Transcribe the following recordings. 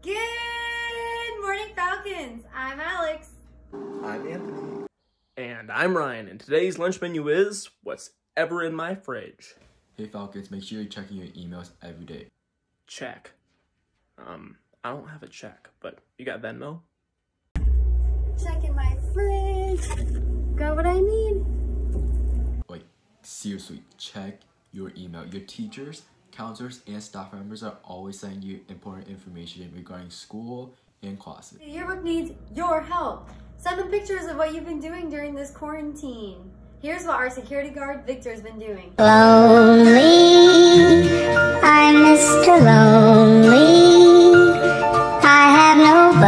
Good morning, Falcons. I'm Alex. I'm Anthony. And I'm Ryan, and today's lunch menu is what's ever in my fridge. Hey Falcons, make sure you're checking your emails every day. Check. I don't have a check, but you got Venmo? Checking my fridge. Got what I need. Like, seriously, check your email. Your teachers, counselors, and staff members are always sending you important information regarding school and classes. The yearbook needs your help. Send them pictures of what you've been doing during this quarantine. Here's what our security guard, Victor's been doing. Lonely, I'm Mr. Lonely. I have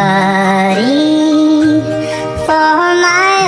nobody for my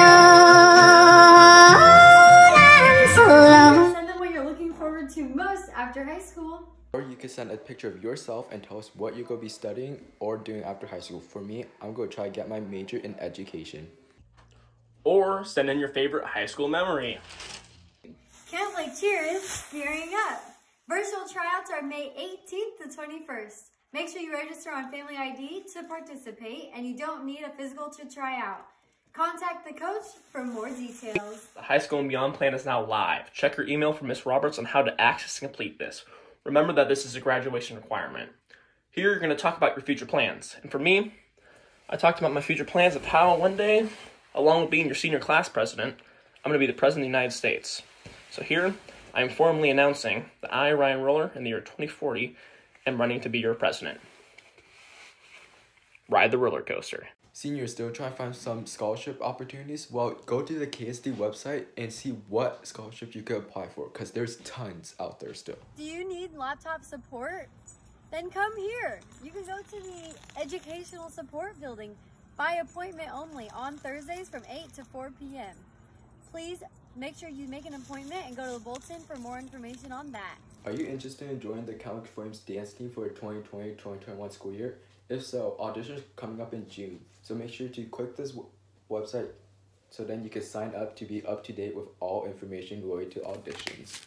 own. I'm so lonely. Send them what you're looking forward to most after high school. Or you can send a picture of yourself and tell us what you're going to be studying or doing after high school. For me, I'm going to try to get my major in education. Or send in your favorite high school memory. Camp Lake Cheer is gearing up. Virtual tryouts are May 18th to 21st. Make sure you register on Family ID to participate, and you don't need a physical to try out. Contact the coach for more details. The High School and Beyond plan is now live. Check your email from Ms. Roberts on how to access and complete this. Remember that this is a graduation requirement. Here you're going to talk about your future plans. And for me, I talked about my future plans of how one day, along with being your senior class president, I'm going to be the President of the United States. So here, I am formally announcing that I, Ryan Roller, in the year 2040, am running to be your president. Ride the roller coaster. Seniors still trying to find some scholarship opportunities? Well, go to the KSD website and see what scholarships you could apply for, because there's tons out there still. Do you need laptop support? Then come here. You can go to the Educational Support Building by appointment only on Thursdays from 8 to 4 p.m. Please make sure you make an appointment and go to the bulletin for more information on that. Are you interested in joining the Catholic Flames dance team for the 2020-2021 school year? If so, auditions coming up in June. So make sure to click this website so then you can sign up to be up to date with all information related to auditions.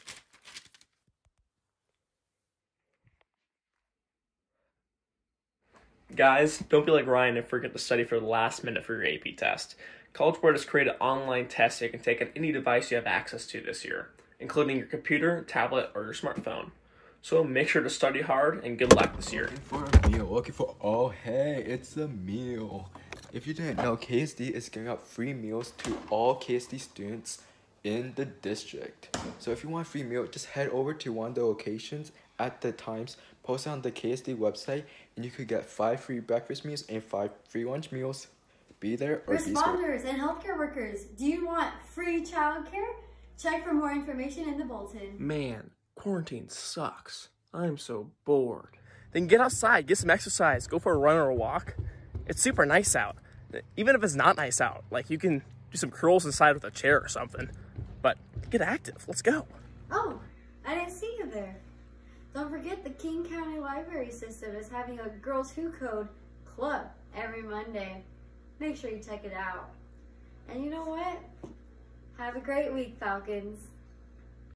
Guys, don't be like Ryan and forget to study for the last minute for your AP test. College Board has created online tests you can take on any device you have access to this year, including your computer, tablet, or your smartphone. So make sure to study hard and good luck this year. Oh hey, it's a meal. If you didn't know, KSD is giving out free meals to all KSD students in the district. So if you want a free meal, just head over to one of the locations at the times posted on the KSD website, and you could get 5 free breakfast meals and 5 free lunch meals. Be there or be square. Responders and healthcare workers, do you want free childcare? Check for more information in the bulletin. Man, quarantine sucks. I'm so bored. Then get outside, get some exercise, go for a run or a walk. It's super nice out. Even if it's not nice out, like you can do some curls inside with a chair or something. But get active, let's go. Oh, I didn't see you there. Don't forget the King County Library System is having a Girls Who Code club every Monday. Make sure you check it out. And you know what? Have a great week, Falcons.